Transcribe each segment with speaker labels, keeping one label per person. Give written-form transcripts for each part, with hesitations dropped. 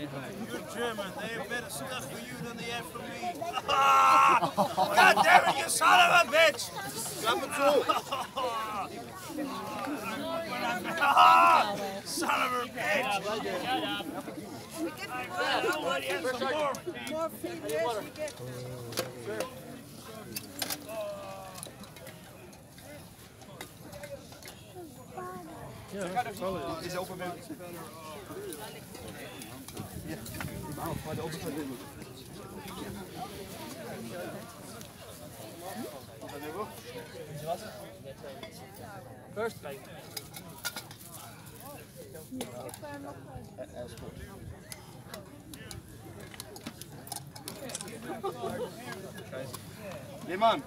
Speaker 1: You're German. They have better stuff for you than they have for me. God damn it, you son of a bitch! Son of a bitch!
Speaker 2: Is open weer. Ja, maar de open gaat weer. First. Leeman.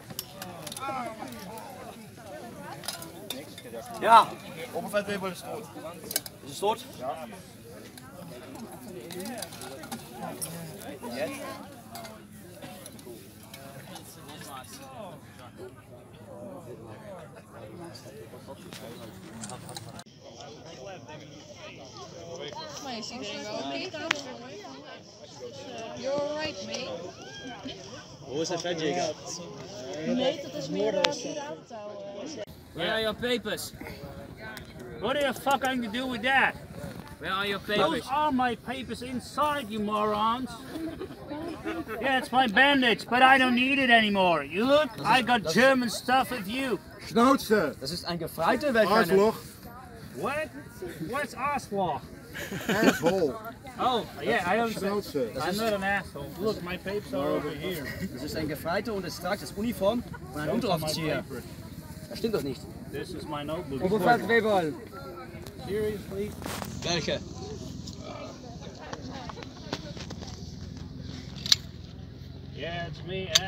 Speaker 2: Ja, Oberfeldwebel ist tot. Ist es tot? Ja. Jetzt?
Speaker 3: Maar je ziet er wel oké aan. You're alright, mate.
Speaker 4: Hoe is dat vetjäger?
Speaker 3: Nee, dat is meer hier aan te houden.
Speaker 4: Where are your papers? What the fuck are you going to do with that? Where are your papers? Those are my papers inside, you morons. Yeah, it's my bandage, but I don't need it anymore. You look, I got German stuff with you.
Speaker 2: Schnauze!
Speaker 5: Das ist ein Gefreiter, welcher...
Speaker 2: Arschloch!
Speaker 4: What? What's Oswald?
Speaker 2: Asshole!
Speaker 4: Oh, yeah, I don't say...
Speaker 2: Schnauze!
Speaker 4: I'm not an asshole. Look, my papers are over here.
Speaker 5: Das ist ein Gefreiter und es tragt das Uniform von einem Unteroffizier. Das stimmt doch nicht.
Speaker 4: This is my notebook.
Speaker 5: Oberfeldwebel.
Speaker 4: Seriously?
Speaker 5: Welche?
Speaker 4: Yeah, it's me, eh?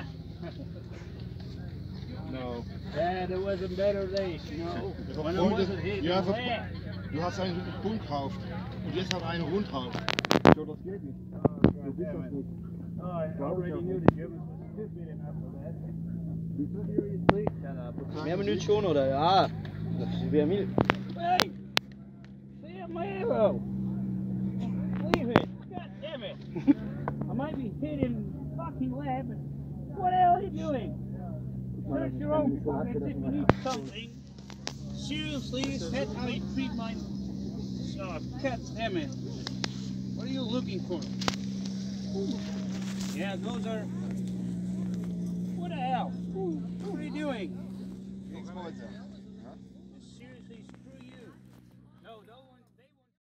Speaker 2: No.
Speaker 4: Yeah, there wasn't better days, you know. When I wasn't hit,
Speaker 2: Ja,
Speaker 4: yeah.
Speaker 2: du hast einen Punkt gekauft und jetzt hat er einen Rundhauf. So, das geht nicht. Du bist das nicht.
Speaker 4: Oh, I already knew the Germans were stupid enough for that. Seriously?
Speaker 5: Mehr Minuten schon, oder? Ja. Das ist wie ein Mil.
Speaker 4: Hey! Sam my arrow! Leave it! God damn it! I might be hit in the fucking leg, but what the hell are you doing? Search your own pockets if you need something. Seriously, is that how you treat my... Oh, God damn it. What are you looking for? Yeah, those are... What the hell? What are you doing?
Speaker 2: Niks moois.